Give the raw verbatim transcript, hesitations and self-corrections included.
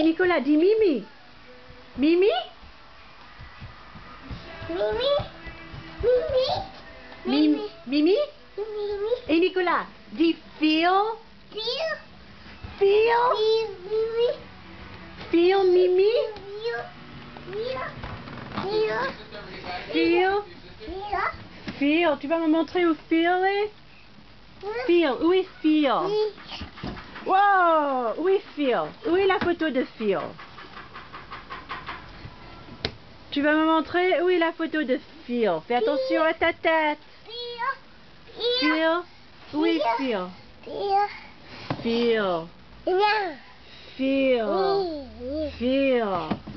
Et Nicolas, dis Mimi. Mimi? Mimi. Mimi. Mimi. Mimi? Mimi. Et Nicolas, dis feel. Feel. Feel. Feel. Mimi. Feel Mimi. Feel. Feel. Feel. Feel. Feel. Tu vas me montrer où feel est? Feel. Où est feel? Wow! Où est feel? Où est la photo de feel? Tu vas me montrer où est la photo de feel? Fais attention à ta tête. Feel. Où est feel? Feel. Feel. Feel. Feel.